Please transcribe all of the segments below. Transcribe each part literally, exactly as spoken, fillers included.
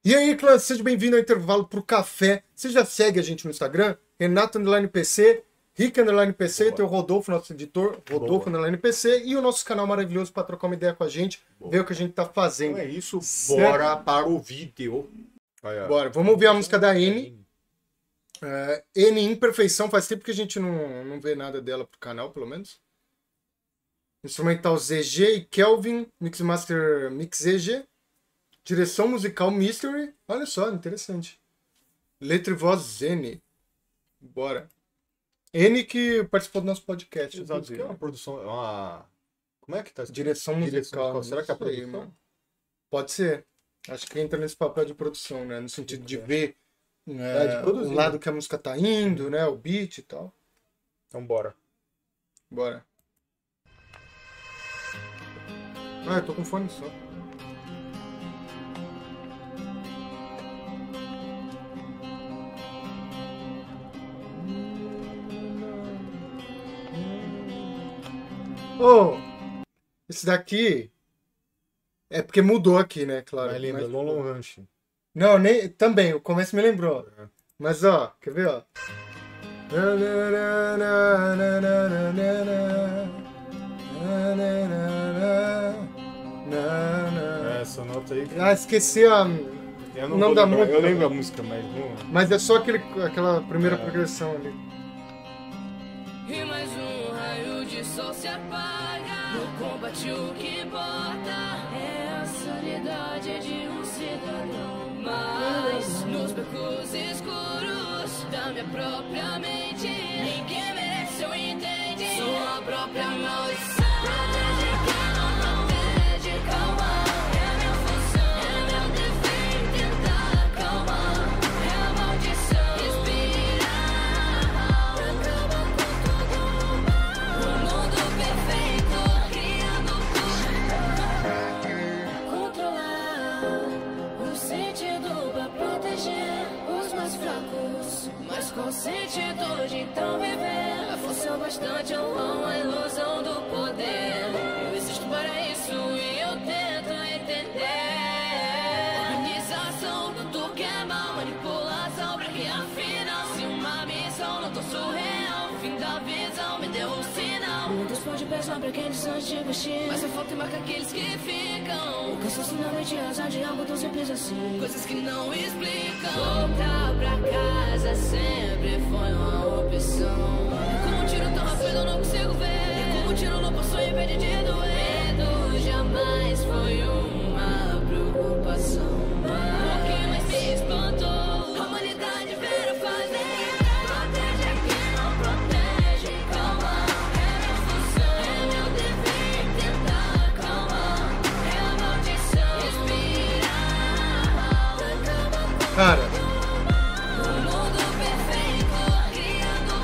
E aí, clã, seja bem-vindo ao intervalo pro café. Você já segue a gente no Instagram? Renato Underline P C, Rick Underline P C, tem o Rodolfo, nosso editor, Rodolfo Underline P C, e o nosso canal maravilhoso para trocar uma ideia com a gente, Boa. ver o que a gente tá fazendo. Então é isso, bora certo? Para o vídeo. Bora, vamos ouvir a música da N. Uh, N Imperfeição, faz tempo que a gente não, não vê nada dela pro canal, pelo menos. Instrumental Z G e Kelvin, Mixmaster Mix Z G. Direção musical Mystery. Olha só, interessante. Letra e voz N. Bora. N que participou do nosso podcast. Exato, que é uma produção. É uma... Como é que tá? Direção musical. Direção musical. Será que é a produção? Aí, pode ser. Acho que entra nesse papel de produção, né? No sentido de ver é, é, de produzir, o lado né? que a música tá indo, né? O beat e tal. Então bora. Bora. Ah, eu tô com fone só. Oh, esse daqui é porque mudou aqui, né? Claro. Mas lembra, mas... Lon Lon Ranch. Não, nem... também, o começo me lembrou. É. Mas ó, quer ver, ó? Essa nota aí. Ah, esqueci a... Eu não, não dá muito. Eu lembro a música, mas não. Mas é só aquele, aquela primeira é. progressão ali. E mais um raio de sol se apaga. No combate o que importa é a sanidade de um cidadão. Mas nos becos escuros da minha própria mente, ninguém merece ou entende sua própria maldição. Protege quem não protege, calma. É minha função, é meu dever tentar acalmar. É a maldição, respirar. Acaba com tudo mal. Um mundo perfeito, criando tudo. Controlar o sentido pra proteger os mais fracos, mas com sentido de então viver. A força é o bastante, eu amo a ilusão do poder. Eu existo para isso e eu tento entender. Organização, tudo que é mal, manipulação pra que afinal, se uma missão não tô surreal, o fim da visão me deu um sinal. Muitos pode pesar pra quem distante investir, mas só falta e marca aqueles que ficam. O cansaço na mente, azar de algo tão simples assim, coisas que não explicam. Voltar pra casa sempre foi uma opção. E como um tiro tão rápido eu não consigo ver, e como um tiro não posso impedir de doer. Medo jamais foi uma preocupação. O que mais me espantou, a humanidade ver a fazer. Protege quem não protege, calma. É minha função, é meu dever tentar acalmar. É a maldição, respirar. Acaba com Cara, um mundo perfeito, criando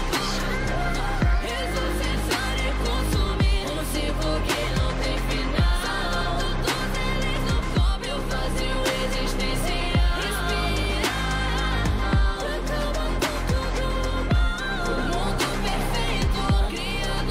tudo. Ressuscitar e consumir um ciclo que não tem final. Salvando todos eles no cobre o vazio existencial. Respirar, acaba com tudo mal. Um mundo perfeito, criando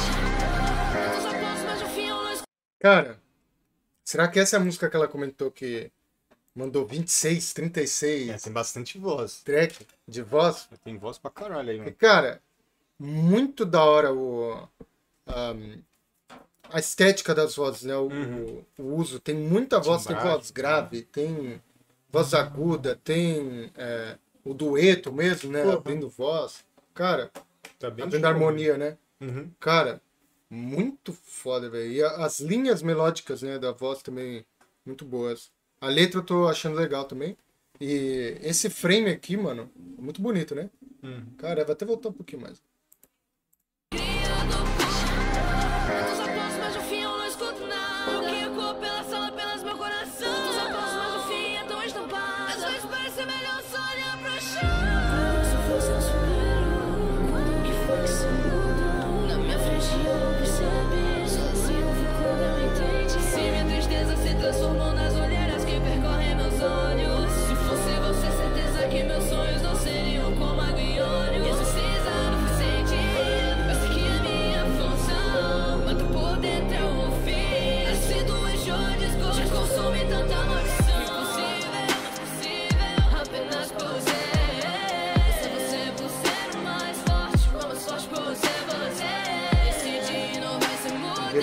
tudo. Tantos aplausos, mas no fim eu não escuto. cara, será que essa é a música que ela comentou que mandou vinte e seis, trinta e seis É, tem bastante voz. track de voz? Tem voz pra caralho aí, E, mano. cara, muito da hora o, um, a estética das vozes, né? O, Uhum. o, o uso. Tem muita voz, tem Timbragem, voz grave, tem voz aguda, tem é, o dueto mesmo, né? Uhum. Abrindo voz. Cara, Tá bem abrindo show, harmonia, né? Uhum. Cara, muito foda, velho. E a- as linhas melódicas, né, da voz também, muito boas. A letra eu tô achando legal também. E esse frame aqui, mano, é muito bonito, né? Uhum. Cara, vai até voltar um pouquinho mais. Tantos aplausos, mas no fim eu não escuto nada. O que ecoa pela sala, apenas meu coração. Tantos aplausos, mas no fim é tão estampado. Às vezes parece melhor só olhar pro chão. Se fosse consumido, quando que foi que se mudou? Na minha frente eu não percebi, sozinho ficou, eu entendi. Se minha tristeza se transformou nas olheiras que percorrem meus olhos. Se fosse você, certeza que meus sonhos não seriam como água e óleo. E exorcizar não foi sem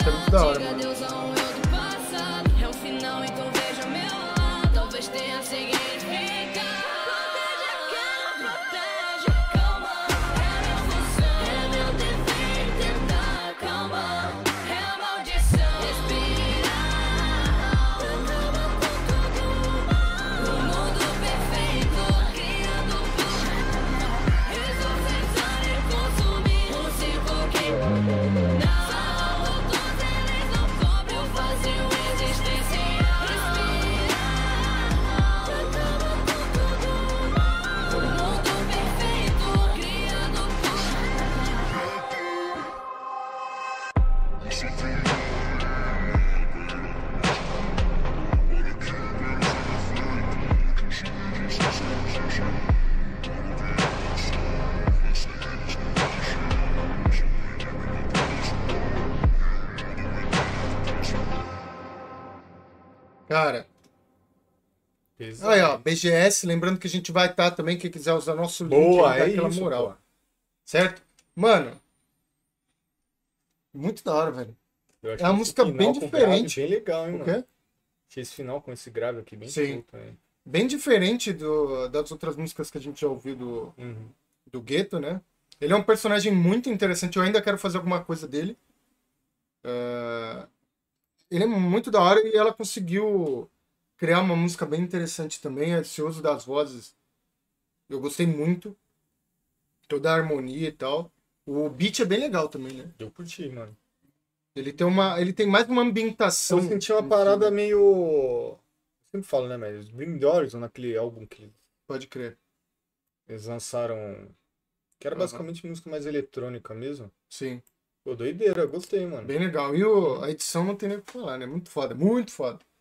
letra é muito da hora, Diga mano. adeus ao eu do passado. É o final, então veja meu lado. Talvez tenha significado. Protege a calma, protege a calma. É minha função, é meu dever tentar acalmar. É a maldição. Respirar. Acaba com tudo. O mundo perfeito, criado por exorcizar e consumir um ciclo que não, todos eles não cobrem o vazio existencial. Respirar, acaba com tudo. O mundo perfeito, criado por Cara, Pesado. aí ó, B G S, lembrando que a gente vai estar também, quem quiser usar nosso link, Boa, aí dá é aquela isso, moral. pô. Certo? Mano, muito da hora, velvelho. Eu acho É uma esse música final bem com diferente. grave Bem legal, hein, O mano? quê? Achei esse final com esse grave aqui bem Sim. solto, hein? Bem diferente do, das outras músicas que a gente já ouviu do, Uhum. do Gueto, né? Ele é um personagem muito interessante, eu ainda quero fazer alguma coisa dele. Ah, ele é muito da hora e ela conseguiu criar uma música bem interessante também. Esse uso das vozes eu gostei muito. Toda a harmonia e tal. O beat é bem legal também, né? Eu curti, mano. Ele tem uma, ele tem mais uma ambientação. Eu senti uma em si, parada né? meio... Eu sempre falo, né, mas Bring the Horizon, naquele álbum que Pode crer. eles lançaram... Que era Aham. basicamente música mais eletrônica mesmo. Sim. Pô, doideira, eu gostei, mano. Bem legal. E o, a edição não tem nem o que falar, né? Muito foda, muito foda.